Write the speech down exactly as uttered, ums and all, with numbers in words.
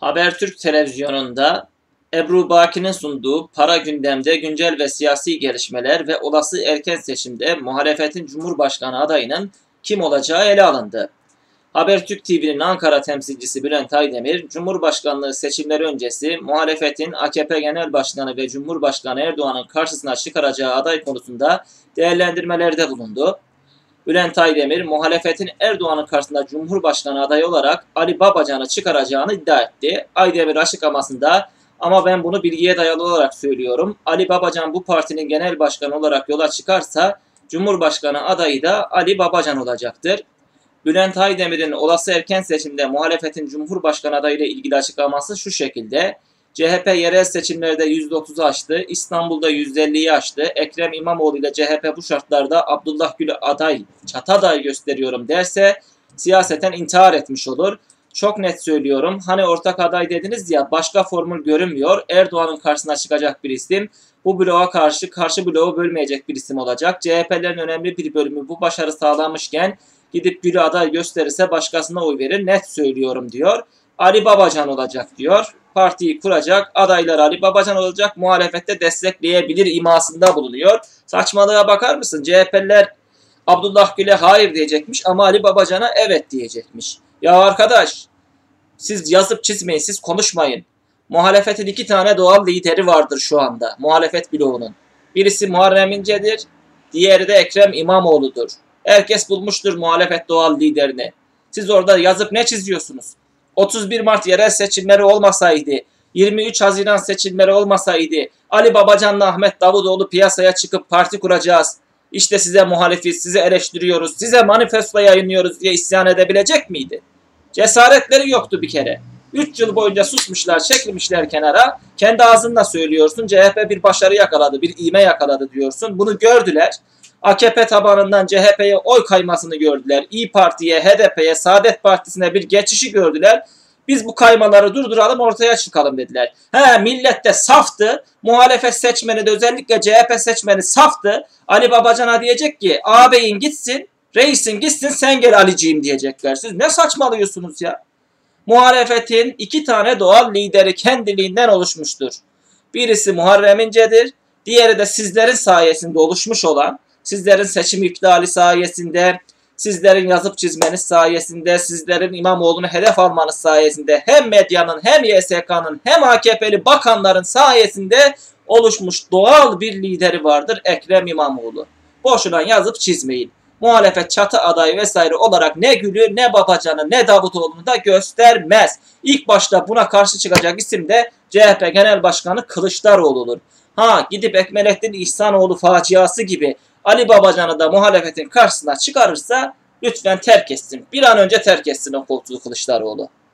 Habertürk televizyonunda Ebru Baki'nin sunduğu Para Gündem'de güncel ve siyasi gelişmeler ve olası erken seçimde muhalefetin Cumhurbaşkanı adayının kim olacağı ele alındı. Habertürk T V'nin Ankara temsilcisi Bülent Aydemir, Cumhurbaşkanlığı seçimleri öncesi muhalefetin A K P Genel Başkanı ve Cumhurbaşkanı Erdoğan'ın karşısına çıkaracağı aday konusunda değerlendirmelerde bulundu. Bülent Aydemir, muhalefetin Erdoğan'ın karşısında Cumhurbaşkanı adayı olarak Ali Babacan'ı çıkaracağını iddia etti. Aydemir açıklamasında, "Ama ben bunu bilgiye dayalı olarak söylüyorum. Ali Babacan bu partinin genel başkanı olarak yola çıkarsa Cumhurbaşkanı adayı da Ali Babacan olacaktır." Bülent Aydemir'in olası erken seçimde muhalefetin Cumhurbaşkanı adayı ile ilgili açıklaması şu şekilde: C H P yerel seçimlerde yüzde otuzu aştı, İstanbul'da yüzde elliyi aştı. Ekrem İmamoğlu ile C H P bu şartlarda Abdullah Gül'ü aday, çatı aday gösteriyorum derse siyaseten intihar etmiş olur. Çok net söylüyorum. Hani ortak aday dediniz ya, başka formül görünmüyor. Erdoğan'ın karşısına çıkacak bir isim. Bu bloğa karşı karşı bloğu bölmeyecek bir isim olacak. C H P'lerin önemli bir bölümü bu başarı sağlamışken gidip Gül'ü aday gösterirse başkasına oy verir. Net söylüyorum diyor. Ali Babacan olacak diyor. Partiyi kuracak, adaylar Ali Babacan olacak, muhalefette destekleyebilir imasında bulunuyor. Saçmalığa bakar mısın? C H P'liler Abdullah Gül'e hayır diyecekmiş ama Ali Babacan'a evet diyecekmiş. Ya arkadaş, siz yazıp çizmeyin, siz konuşmayın. Muhalefetin iki tane doğal lideri vardır şu anda, muhalefet bloğunun. Birisi Muharrem İnce'dir, diğeri de Ekrem İmamoğlu'dur. Herkes bulmuştur muhalefet doğal liderini. Siz orada yazıp ne çiziyorsunuz? otuz bir Mart yerel seçimleri olmasaydı, yirmi üç Haziran seçimleri olmasaydı, Ali Babacan'la Ahmet Davutoğlu piyasaya çıkıp parti kuracağız, İşte size muhalifiz, sizi eleştiriyoruz, size manifesto yayınlıyoruz diye isyan edebilecek miydi? Cesaretleri yoktu bir kere. üç yıl boyunca susmuşlar, çekilmişler kenara. Kendi ağzınla söylüyorsun, C H P bir başarı yakaladı, bir ivme yakaladı diyorsun. Bunu gördüler. A K P tabanından C H P'ye oy kaymasını gördüler. İYİ Parti'ye, H D P'ye, Saadet Partisi'ne bir geçişi gördüler. Biz bu kaymaları durduralım, ortaya çıkalım dediler. He, millet de saftı. Muhalefet seçmeni de, özellikle C H P seçmeni saftı. Ali Babacan'a diyecek ki ağabeyin gitsin, reisin gitsin, sen gel Aliciğim diyecekler. Siz ne saçmalıyorsunuz ya? Muhalefetin iki tane doğal lideri kendiliğinden oluşmuştur. Birisi Muharrem İnce'dir. Diğeri de sizlerin sayesinde oluşmuş olan, sizlerin seçim iptali sayesinde, sizlerin yazıp çizmeniz sayesinde, sizlerin İmamoğlu'nu hedef almanız sayesinde, hem medyanın hem Y S K'nın hem A K P'li bakanların sayesinde oluşmuş doğal bir lideri vardır, Ekrem İmamoğlu. Boşuna yazıp çizmeyin. Muhalefet çatı adayı vesaire olarak ne Gül'ü, ne Babacan'ı, ne Davutoğlu'nu da göstermez. İlk başta buna karşı çıkacak isim de C H P Genel Başkanı Kılıçdaroğlu'dur. Ha, gidip Ekmelettin İhsanoğlu faciası gibi Ali Babacan'ı da muhalefetin karşısına çıkarırsa lütfen terk etsin. Bir an önce terk etsin o koltuğu Kılıçdaroğlu.